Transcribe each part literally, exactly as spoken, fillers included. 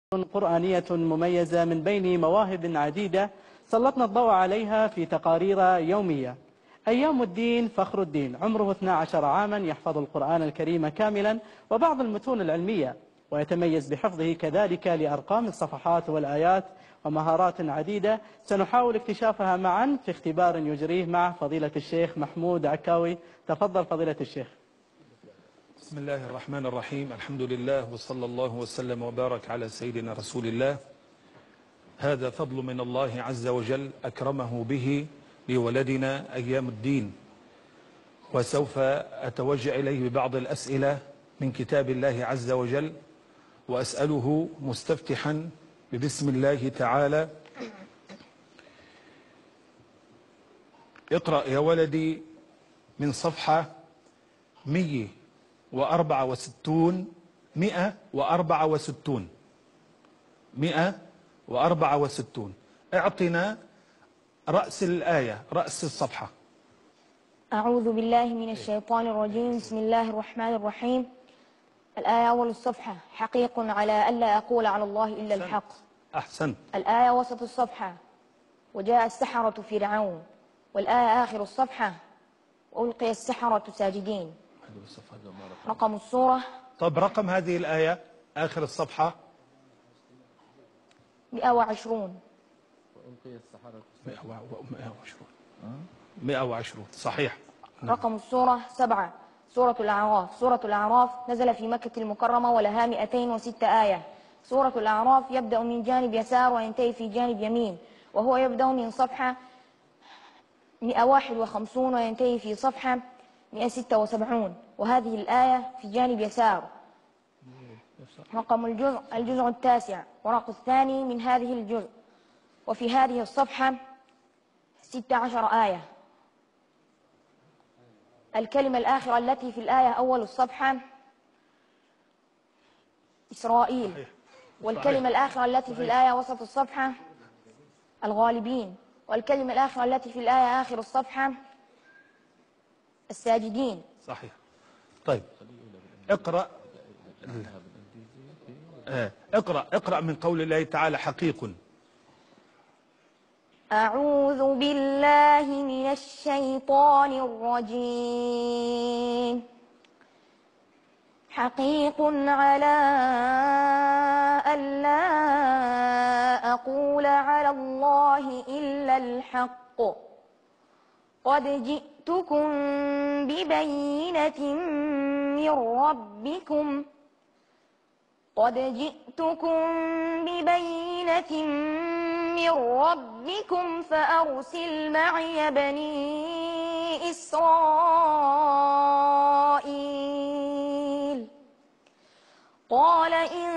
قرآنية مميزة من بين مواهب عديدة سلطنا الضوء عليها في تقارير يومية. أيام الدين فخر الدين عمره اثني عشر عاما، يحفظ القرآن الكريم كاملا وبعض المتون العلمية، ويتميز بحفظه كذلك لأرقام الصفحات والآيات ومهارات عديدة سنحاول اكتشافها معا في اختبار يجريه مع فضيلة الشيخ محمود عكاوي. تفضل فضيلة الشيخ. بسم الله الرحمن الرحيم. الحمد لله وصلى الله وسلم وبارك على سيدنا رسول الله. هذا فضل من الله عز وجل أكرمه به لولدنا أيام الدين، وسوف أتوجه إليه ببعض الأسئلة من كتاب الله عز وجل، وأسأله مستفتحا ببسم الله تعالى. اقرأ يا ولدي من صفحة مية وأربعة وستون مئة وأربعة وستون مئة وأربعة وستون. اعطنا رأس الآية، رأس الصفحة. أعوذ بالله من الشيطان الرجيم. بسم الله الرحمن الرحيم. الآية أول الصفحة: حقيق على ألا أقول على الله إلا الحق. أحسنت. الآية وسط الصفحة: وجاء السحرة فرعون. والآية آخر الصفحة: وألقي السحرة ساجدين. رقم السورة. طب رقم هذه الآية آخر الصفحة مئة وعشرون. وألقي السحرة مئة وعشرون مئة وعشرون صحيح. رقم السورة سبعة. سورة الأعراف. سورة الأعراف نزل في مكة المكرمة ولها مئتين وستة آية. سورة الأعراف يبدأ من جانب يسار وينتهي في جانب يمين، وهو يبدأ من صفحة مئة وواحد وخمسين وينتهي في صفحة مئة وستة وسبعين، وهذه الآية في جانب يسار. رقم الجزء الجزء التاسع ورق الثاني من هذه الجزء، وفي هذه الصفحة ستة عشر آية. الكلمة الآخرة التي في الآية أول الصفحة إسرائيل. صحيح. والكلمة الآخرة التي في الآية وسط الصفحة الغالبين. والكلمة الآخرة التي في الآية آخر الصفحة الساجدين. صحيح. طيب اقرأ اقرأ اقرأ من قول الله تعالى: حقيق. أعوذ بالله من الشيطان الرجيم. حقيق على ألا أقول على الله إلا الحق. قد جئتكم ببينة من ربكم قد جئتكم ببينة من ربكم فأرسل معي بني إسرائيل. قال إن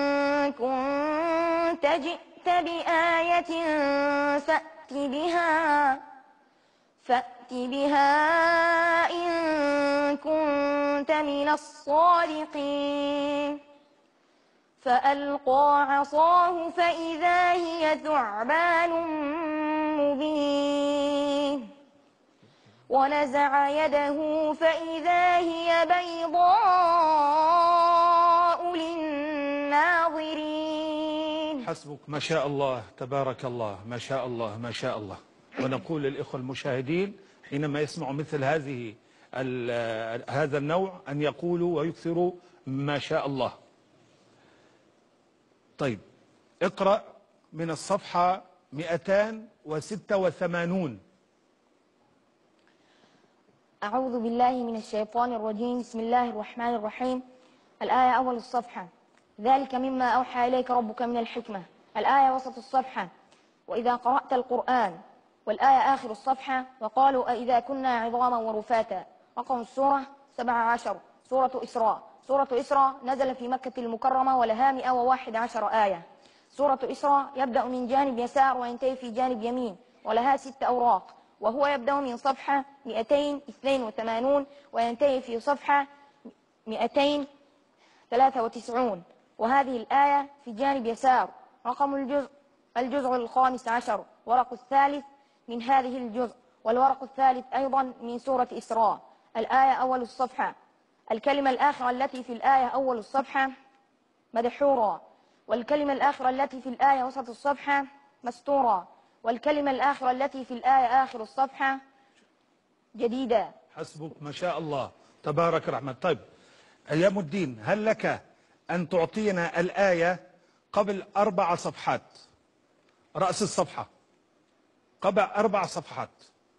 كنت جئت بآية فأت بها فأت بها إن كنت من الصادقين. فألقى عصاه فإذا هي ثعبان مبين، ونزع يده فإذا هي بيضاء للناظرين. حسبك، ما شاء الله، تبارك الله، ما شاء الله ما شاء الله. ونقول للإخوة المشاهدين حينما يسمعوا مثل هذه هذا النوع أن يقولوا ويكثروا ما شاء الله. طيب اقرأ من الصفحة مئتين وستة وثمانين. أعوذ بالله من الشيطان الرجيم. بسم الله الرحمن الرحيم. الآية أول الصفحة: ذلك مما أوحى إليك ربك من الحكمة. الآية وسط الصفحة: وإذا قرأت القرآن. والآية آخر الصفحة: وقالوا أإذا كنا عظاما ورفاتا. رقم السورة سبعة عشر. سورة إسراء. سورة إسراء نزل في مكة المكرمة ولها مئة وواحد عشر آية. سورة إسراء يبدأ من جانب يسار وينتهي في جانب يمين، ولها ست أوراق، وهو يبدأ من صفحة مئتين واثنين وثمانين وينتهي في صفحة مئتين وثلاثة وتسعين، وهذه الآية في جانب يسار. رقم الجزء الجزء الخامس عشر ورق الثالث من هذه الجزء، والورق الثالث أيضا من سورة إسراء. الآية أول الصفحة. الكلمة الآخرة التي في الآية أول الصفحة مدحورا. والكلمة الآخرة التي في الآية وسط الصفحة مستورة، والكلمة الآخرة التي في الآية آخر الصفحة جديدة. حسبك ما شاء الله تبارك الرحمن. طيب أيام الدين، هل لك أن تعطينا الآية قبل أربع صفحات، رأس الصفحة قبل أربع صفحات؟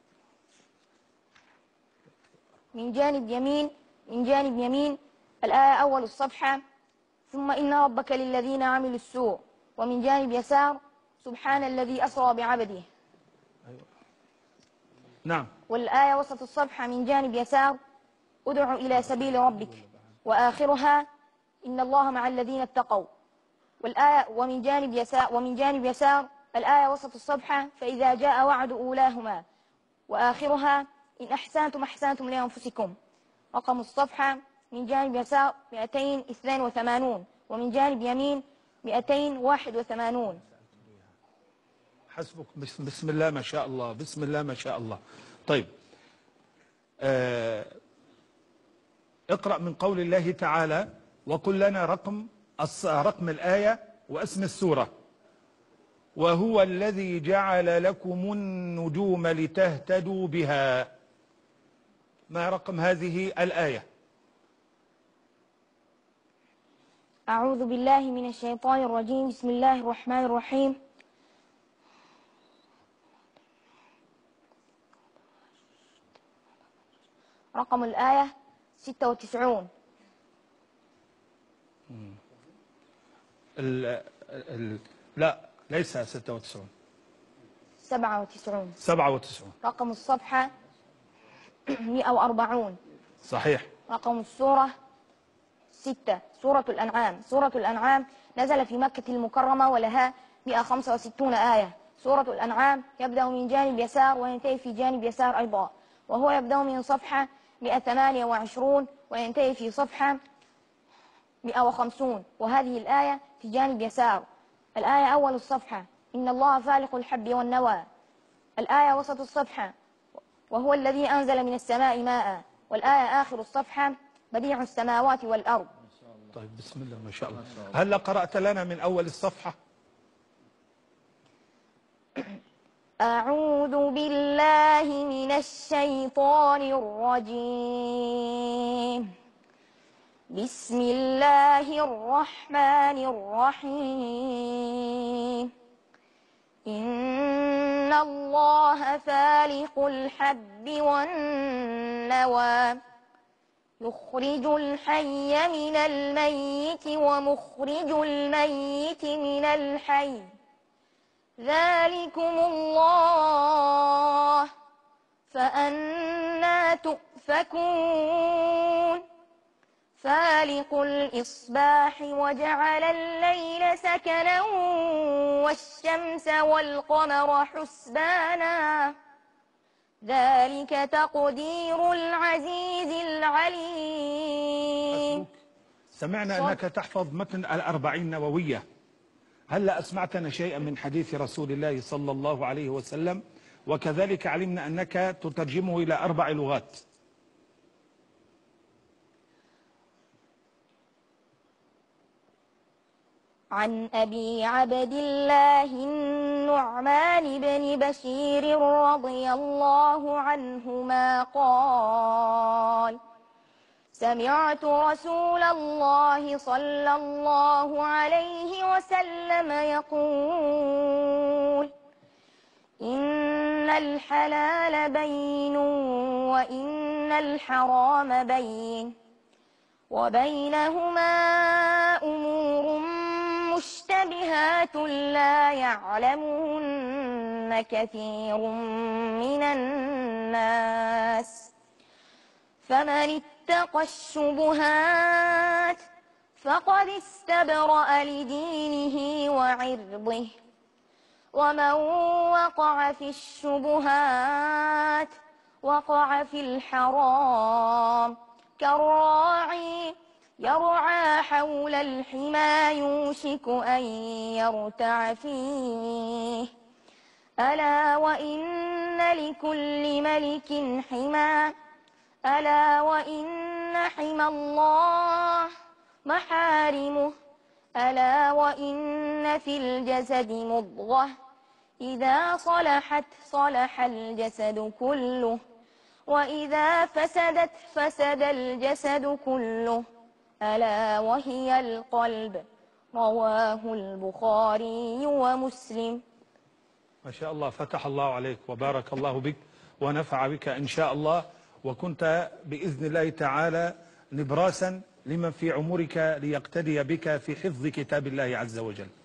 من جانب يمين من جانب يمين الآية أول الصفحة ثم إن ربك للذين عملوا السوء، ومن جانب يسار سبحان الذي أسرى بعبده. أيوة. نعم. والآية وسط الصفحة من جانب يسار ادع إلى سبيل ربك، وآخرها إن الله مع الذين اتقوا. والآية ومن جانب يسار ومن جانب يسار الآية وسط الصفحة فإذا جاء وعد أولاهما، وآخرها إن أحسنتم أحسنتم لأنفسكم. رقم الصفحة من جانب يسار مئتين واثنين وثمانين، ومن جانب يمين مئتين وواحد وثمانين. حسبك. بسم الله ما شاء الله، بسم الله ما شاء الله. طيب آه اقرأ من قول الله تعالى وقل لنا رقم رقم الآية واسم السورة. وهو الذي جعل لكم النجوم لتهتدوا بها. ما رقم هذه الآية؟ أعوذ بالله من الشيطان الرجيم. بسم الله الرحمن الرحيم. رقم الآية ستة وتسعون. ال ال لا ليس ستة وتسعون، سبعة وتسعون. سبعة وتسعون. رقم الصفحة مئة وأربعون. صحيح. رقم السورة ستة. سورة الأنعام. سورة الأنعام نزل في مكة المكرمة ولها مئة وخمسة وستون آية. سورة الأنعام يبدأ من جانب يسار وينتهي في جانب يسار أيضا، وهو يبدأ من صفحة مئة وثمانية وعشرين وينتهي في صفحة مئة وخمسين، وهذه الآية في جانب يسار. الآية أول الصفحة إن الله فالق الحب والنوى. الآية وسط الصفحة وهو الذي أنزل من السماء ماء. والآية آخر الصفحة بديع السماوات والأرض. طيب بسم الله ما شاء الله. هل قرأت لنا من أول الصفحة؟ أعوذ بالله من الشيطان الرجيم. بسم الله الرحمن الرحيم. إن الله فالق الحب والنوى يخرج الحي من الميت ومخرج الميت من الحي ذلكم الله فأنى تؤفكون. فالق الإصباح وجعل الليل سكنا والشمس والقمر حسبانا ذلك تقدير العزيز العليم. سمعنا أنك تحفظ متن الأربعين النووية، هل أسمعتنا شيئا من حديث رسول الله صلى الله عليه وسلم؟ وكذلك علمنا أنك تترجمه إلى أربع لغات. عن أبي عبد الله النعمان بن بشير رضي الله عنهما قال سمعت رسول الله صلى الله عليه وسلم يقول إن الحلال بين وإن الحرام بين وبينهما أمور مشتبهات لا يعلمهن كثير من الناس فمن اتقى الشبهات فقد استبرأ لدينه وعرضه ومن وقع في الشبهات وقع في الحرام كالراعي يرعى حول الحمى يوشك أن يرتع فيه ألا وإن لكل ملك حمى ألا وإن حمى الله محارمه ألا وإن في الجسد مضغة إذا صلحت صلح الجسد كله وإذا فسدت فسد الجسد كله ألا وهي القلب رواه البخاري ومسلم. ما شاء الله، فتح الله عليك وبارك الله بك ونفع بك إن شاء الله، وكنت بإذن الله تعالى نبراسا لمن في عمرك ليقتدي بك في حفظ كتاب الله عز وجل.